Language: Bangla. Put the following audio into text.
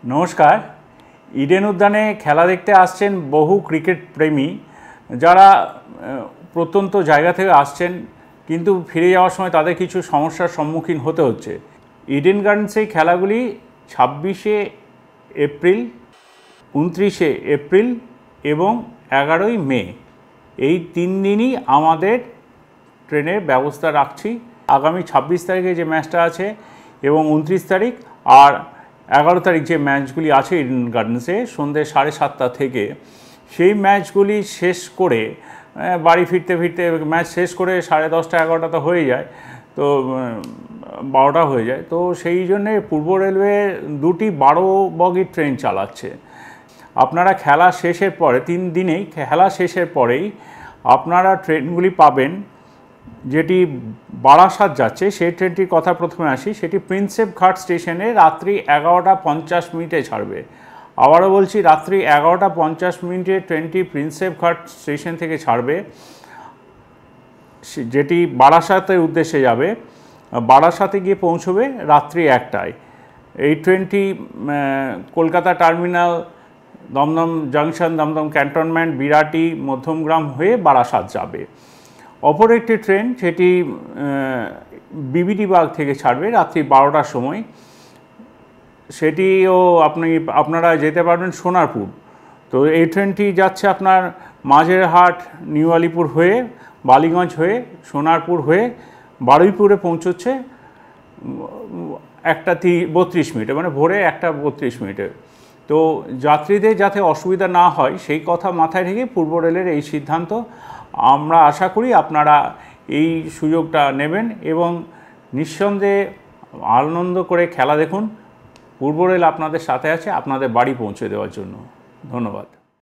নমস্কার। ইডেন উদ্যানে খেলা দেখতে আসছেন বহু ক্রিকেট প্রেমী, যারা প্রত্যন্ত জায়গা থেকে আসছেন, কিন্তু ফিরে যাওয়ার সময় তাদের কিছু সমস্যার সম্মুখীন হতে হচ্ছে। ইডেন গার্ডেন্স এই খেলাগুলি 26শে এপ্রিল, 29শে এপ্রিল এবং 11ই মে, এই 3 দিনই আমাদের ট্রেনের ব্যবস্থা রাখছি। আগামী 26 তারিখে যে ম্যাচটা আছে এবং 29 তারিখ আর 11 তারিখ যে ম্যাচগুলি আছে ইডেন গার্ডেন্সে সন্ধ্যে 7:30 থেকে, সেই ম্যাচগুলি শেষ করে বাড়ি ফিরতে ফিরতে ম্যাচ শেষ করে 10:30 11টা তো হয়ে যায়, তো 12টা হয়ে যায়। তো সেই জন্যে পূর্ব রেলওয়ে 2টি 12 বগির ট্রেন চালাচ্ছে। আপনারা খেলা শেষের পরে 3 দিনেই খেলা শেষের পরেই আপনারা ট্রেনগুলি পাবেন। যেটি বারাসাত যাচ্ছে সেই ট্রেনটির কথা প্রথমে আসি। সেটি প্রিন্সেপ ঘাট স্টেশনে রাত্রি 11:50 ছাড়বে। আবারও বলছি, রাত্রি 11:50 ট্রেনটি প্রিন্সেপ ঘাট স্টেশন থেকে ছাড়বে, যেটি বারাসাতের উদ্দেশ্যে যাবে। বারাসাতে গিয়ে পৌঁছবে রাত্রি 1টায়। এই ট্রেনটি Kolkata terminal, Dumdum junction, Dumdum cantonment, Birati, Madhyamgram হয়ে বারাসাত যাবে। অপর একটি ট্রেন সেটি বিবিটি বাগ থেকে ছাড়বে রাত্রি 12টার সময়। সেটিও আপনারা যেতে পারবেন সোনারপুর। তো এই ট্রেনটি যাচ্ছে আপনার মাঝেরহাট, নিউ আলিপুর হয়ে, বালিগঞ্জ হয়ে, সোনারপুর হয়ে বারুইপুরে পৌঁছচ্ছে 1:32, মানে ভোরে 1:32। তো যাত্রীদের যাতে অসুবিধা না হয় সেই কথা মাথায় রেখে পূর্ব রেলের এই সিদ্ধান্ত। আমরা আশা করি আপনারা এই সুযোগটা নেবেন এবং নিঃসন্দেহে আনন্দ করে খেলা দেখুন। পূর্ব রেল আপনাদের সাথে আছে আপনাদের বাড়ি পৌঁছে দেওয়ার জন্য। ধন্যবাদ।